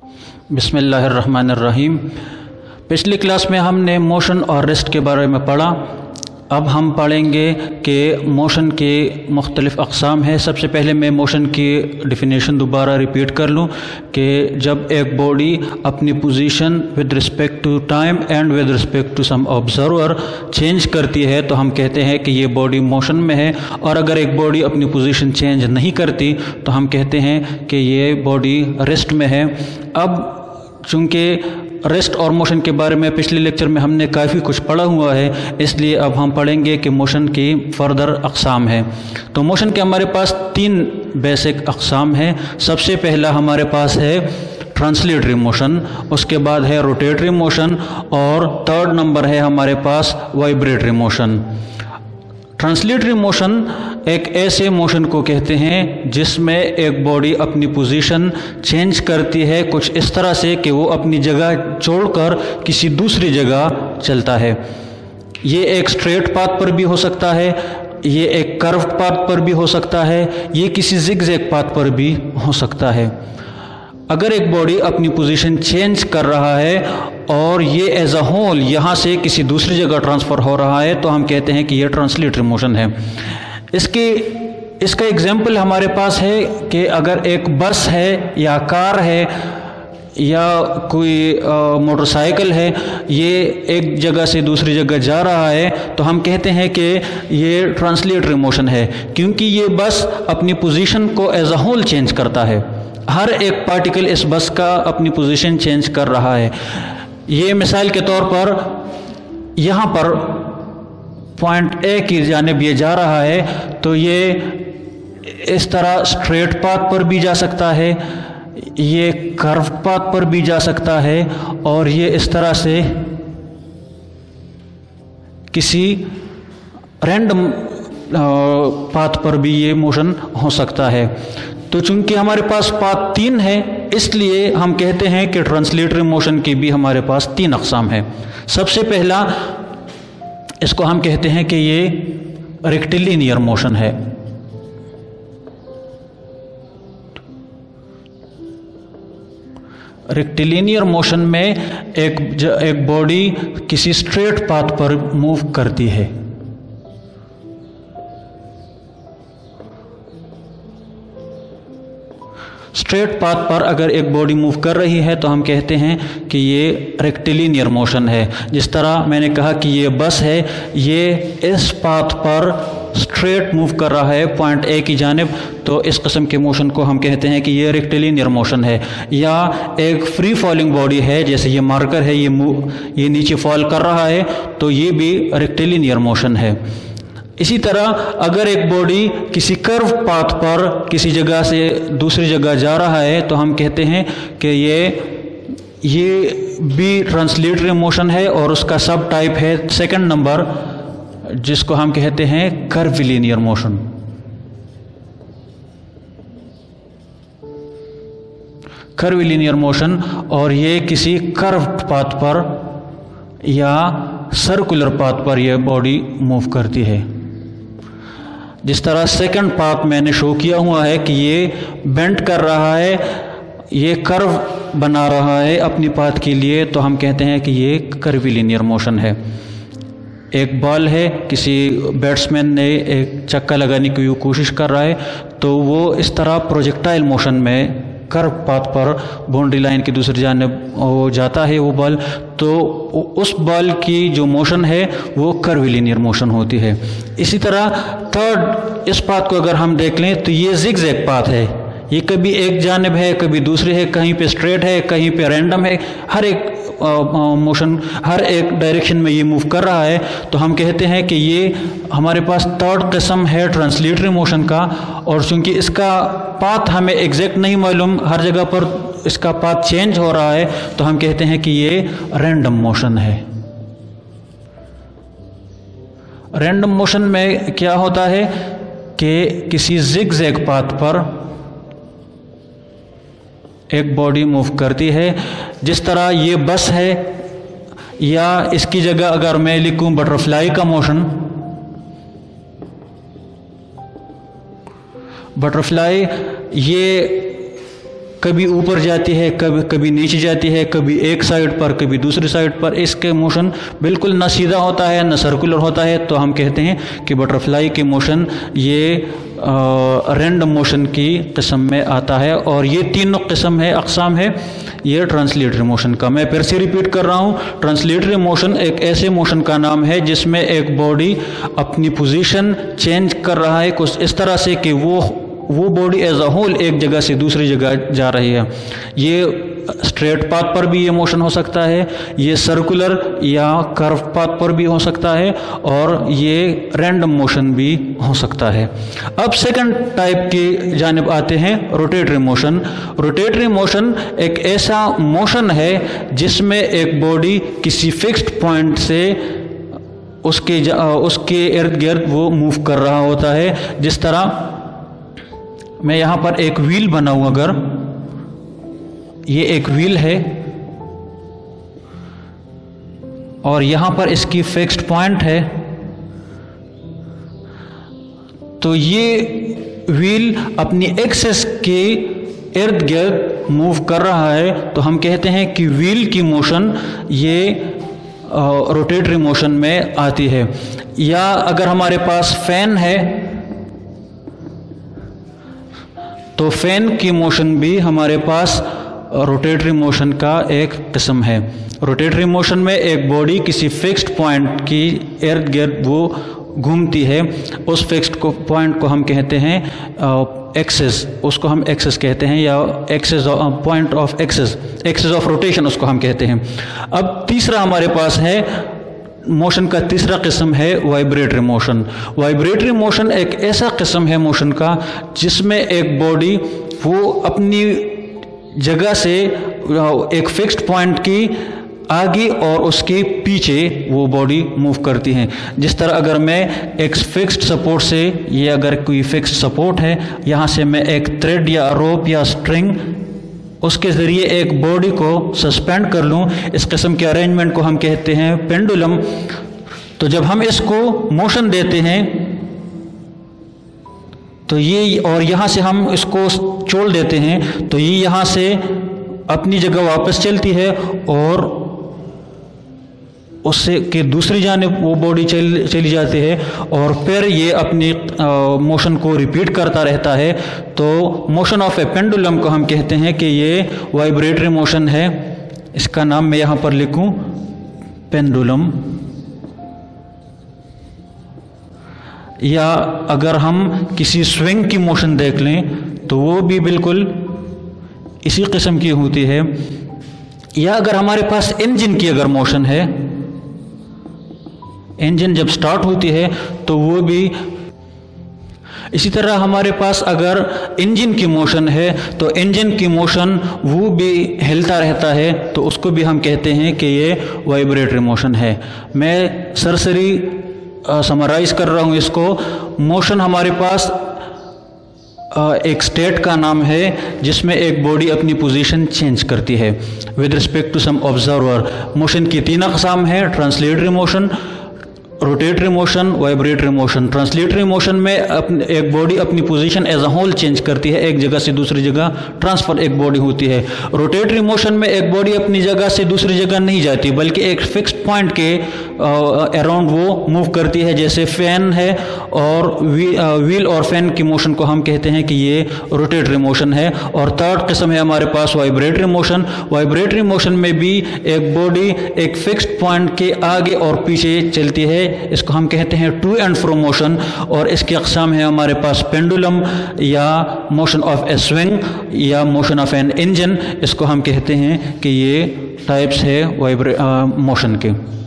बिस्मिल्लाहिर्रहमानिर्रहीम। पिछली क्लास में हमने मोशन और रेस्ट के बारे में पढ़ा। अब हम पढ़ेंगे कि मोशन के मुख्तलिफ़ अक़साम हैं। सबसे पहले मैं मोशन की डिफ़िनेशन दोबारा रिपीट कर लूँ कि जब एक बॉडी अपनी position with respect to time and with respect to some observer change करती है तो हम कहते हैं कि ये बॉडी मोशन में है, और अगर एक बॉडी अपनी पोजीशन चेंज नहीं करती तो हम कहते हैं कि ये बॉडी रेस्ट में है। अब चूँकि रेस्ट और मोशन के बारे में पिछले लेक्चर में हमने काफ़ी कुछ पढ़ा हुआ है, इसलिए अब हम पढ़ेंगे कि मोशन की फ़र्दर अक़साम है। तो मोशन के हमारे पास 3 बेसिक अक़साम हैं। सबसे पहला हमारे पास है ट्रांसलेटरी मोशन, उसके बाद है रोटेटरी मोशन, और थर्ड नंबर है हमारे पास वाइब्रेटरी मोशन। ट्रांसलेटरी मोशन एक ऐसे मोशन को कहते हैं जिसमें एक बॉडी अपनी पोजीशन चेंज करती है कुछ इस तरह से कि वो अपनी जगह छोड़कर किसी दूसरी जगह चलता है। ये एक स्ट्रेट पाथ पर भी हो सकता है, ये एक कर्व्ड पाथ पर भी हो सकता है, ये किसी जिगजैग पाथ पर भी हो सकता है। अगर एक बॉडी अपनी पोजीशन चेंज कर रहा है और ये एज अ होल यहाँ से किसी दूसरी जगह ट्रांसफ़र हो रहा है तो हम कहते हैं कि ये ट्रांसलेटरी मोशन है। इसका एग्जाम्पल हमारे पास है कि अगर एक बस है या कार है या कोई मोटरसाइकिल है, ये एक जगह से दूसरी जगह जा रहा है तो हम कहते हैं कि ये ट्रांसलेटरी मोशन है, क्योंकि ये बस अपनी पोजीशन को एज अ होल चेंज करता है। हर एक पार्टिकल इस बस का अपनी पोजीशन चेंज कर रहा है। ये मिसाल के तौर पर यहाँ पर पॉइंट ए की जानिब ये जा रहा है तो ये इस तरह स्ट्रेट पाथ पर भी जा सकता है, ये कर्व पाथ पर भी जा सकता है, और ये इस तरह से किसी रैंडम पाथ पर भी ये मोशन हो सकता है। तो चूंकि हमारे पास पाथ 3 है, इसलिए हम कहते हैं कि ट्रांसलेटरी मोशन की भी हमारे पास 3 अक़साम है। सबसे पहला इसको हम कहते हैं कि ये रेक्टिलिनियर मोशन है। रेक्टिलिनियर मोशन में एक बॉडी किसी स्ट्रेट पाथ पर मूव करती है। स्ट्रेट पाथ पर अगर एक बॉडी मूव कर रही है तो हम कहते हैं कि ये रेक्टिलिनियर मोशन है। जिस तरह मैंने कहा कि ये बस है, ये इस पाथ पर स्ट्रेट मूव कर रहा है पॉइंट ए की जानिब, तो इस किस्म के मोशन को हम कहते हैं कि ये रेक्टिलिनियर मोशन है। या एक फ्री फॉलिंग बॉडी है, जैसे ये मार्कर है, ये नीचे फॉल कर रहा है, तो ये भी रेक्टिलिनियर मोशन है। इसी तरह अगर एक बॉडी किसी कर्व पाथ पर किसी जगह से दूसरी जगह जा रहा है तो हम कहते हैं कि ये भी ट्रांसलेटरी मोशन है, और उसका सब टाइप है सेकंड नंबर, जिसको हम कहते हैं कर्विलिनियर मोशन। कर्विलिनियर मोशन, और ये किसी कर्व्ड पाथ पर या सर्कुलर पाथ पर यह बॉडी मूव करती है। जिस तरह सेकंड पाथ मैंने शो किया हुआ है कि ये बेंड कर रहा है, ये कर्व बना रहा है अपनी पाथ के लिए, तो हम कहते हैं कि ये कर्विलिनियर मोशन है। एक बॉल है, किसी बैट्समैन ने एक चक्का लगाने की कोशिश कर रहा है तो वो इस तरह प्रोजेक्टाइल मोशन में कर्व पाथ पर बाउंड्री लाइन की दूसरी जानिब वो जाता है वो बॉल, तो उस बॉल की जो मोशन है वो कर्विलिनियर मोशन होती है। इसी तरह थर्ड इस पाथ को अगर हम देख लें तो ये जिगजैग पाथ है, ये कभी एक जानिब है कभी दूसरी है, कहीं पे स्ट्रेट है कहीं पे रैंडम है, हर एक मोशन हर एक डायरेक्शन में ये मूव कर रहा है। तो हम कहते हैं कि ये हमारे पास थर्ड किस्म है ट्रांसलेटरी मोशन का, और चूँकि इसका पाथ हमें एग्जैक्ट नहीं मालूम, हर जगह पर इसका पाथ चेंज हो रहा है, तो हम कहते हैं कि ये रैंडम मोशन है। रैंडम मोशन में क्या होता है कि किसी जिगजैग पाथ पर एक बॉडी मूव करती है। जिस तरह ये बस है, या इसकी जगह अगर मैं लिखूं बटरफ्लाई का मोशन, बटरफ्लाई ये कभी ऊपर जाती है, कभी कभी नीचे जाती है, कभी एक साइड पर कभी दूसरी साइड पर। इसके मोशन बिल्कुल ना सीधा होता है ना सर्कुलर होता है, तो हम कहते हैं कि बटरफ्लाई की मोशन ये रैंडम मोशन की किस्म में आता है। और ये तीनों किस्म है, अक़साम है ये ट्रांसलेटरी मोशन का। मैं फिर से रिपीट कर रहा हूँ, ट्रांसलेटरी मोशन एक ऐसे मोशन का नाम है जिसमें एक बॉडी अपनी पोजीशन चेंज कर रहा है कुछ इस तरह से कि वो बॉडी एज अ होल एक जगह से दूसरी जगह जा रही है। ये स्ट्रेट पाथ पर भी ये मोशन हो सकता है, ये सर्कुलर या कर्व पाथ पर भी हो सकता है, और ये रैंडम मोशन भी हो सकता है। अब सेकंड टाइप की जानिब आते हैं, रोटेटरी मोशन। रोटेटरी मोशन एक ऐसा मोशन है जिसमें एक बॉडी किसी फिक्स्ड पॉइंट से उसके इर्द गिर्द वो मूव कर रहा होता है। जिस तरह मैं यहाँ पर एक व्हील बनाऊँ, अगर ये एक व्हील है और यहाँ पर इसकी फिक्स्ड पॉइंट है, तो ये व्हील अपनी एक्सिस के इर्द गिर्द मूव कर रहा है, तो हम कहते हैं कि व्हील की मोशन ये रोटेटरी मोशन में आती है। या अगर हमारे पास फैन है तो फैन की मोशन भी हमारे पास रोटेटरी मोशन का एक किस्म है। रोटेटरी मोशन में एक बॉडी किसी फिक्स्ड पॉइंट की इर्द गिर्द वो घूमती है, उस फिक्स्ड पॉइंट को हम कहते हैं एक्सिस, उसको हम एक्सिस कहते हैं, या axis point of axis of rotation उसको हम कहते हैं। अब तीसरा हमारे पास है, मोशन का तीसरा किस्म है वाइब्रेटरी मोशन। वाइब्रेटरी मोशन एक ऐसा किस्म है मोशन का जिसमें एक बॉडी वो अपनी जगह से एक फिक्स्ड पॉइंट की आगे और उसके पीछे वो बॉडी मूव करती है। जिस तरह अगर मैं एक फिक्स्ड सपोर्ट से, ये अगर कोई फिक्स्ड सपोर्ट है, यहाँ से मैं एक थ्रेड या रोप या स्ट्रिंग उसके ज़रिए एक बॉडी को सस्पेंड कर लूँ, इस किस्म के अरेंजमेंट को हम कहते हैं पेंडुलम। तो जब हम इसको मोशन देते हैं तो ये, और यहाँ से हम इसको छोड़ देते हैं तो ये यहाँ से अपनी जगह वापस चलती है और उससे के दूसरी जानिब वो बॉडी चली जाती है, और फिर ये अपनी मोशन को रिपीट करता रहता है। तो मोशन ऑफ ए पेंडुलम को हम कहते हैं कि ये वाइब्रेटरी मोशन है। इसका नाम मैं यहाँ पर लिखूँ, पेंडुलम। या अगर हम किसी स्विंग की मोशन देख लें तो वो भी बिल्कुल इसी किस्म की होती है। या अगर हमारे पास इंजन की अगर मोशन है, इंजन जब स्टार्ट होती है तो वो भी इसी तरह हमारे पास अगर इंजन की मोशन है तो इंजन की मोशन वो भी हिलता रहता है, तो उसको भी हम कहते हैं कि ये वाइब्रेटरी मोशन है। मैं सरसरी समराइज कर रहा हूँ इसको। मोशन हमारे पास एक स्टेट का नाम है जिसमें एक बॉडी अपनी पोजीशन चेंज करती है with respect to some observer. Motion की तीन अक़साम है, translatory motion, rotatory motion, vibratory motion. Translatory motion में एक बॉडी अपनी position as a whole change करती है, एक जगह से दूसरी जगह ट्रांसफर एक बॉडी होती है। रोटेटरी मोशन में एक बॉडी अपनी जगह से दूसरी जगह नहीं जाती बल्कि एक फिक्स्ड पॉइंट के अराउंड वो मूव करती है, जैसे फैन है, और व्हील और फैन की मोशन को हम कहते हैं कि ये रोटेटरी मोशन है। और थर्ड किस्म है हमारे पास वाइब्रेटरी मोशन। वाइब्रेटरी मोशन में भी एक बॉडी एक फिक्स्ड पॉइंट के आगे और पीछे चलती है, इसको हम कहते हैं टू एंड फ्रो मोशन। और इसकी अक़साम है हमारे पास पेंडुलम, या मोशन ऑफ ए स्विंग, या मोशन ऑफ एन इंजन। इसको हम कहते हैं कि ये टाइप्स है मोशन के।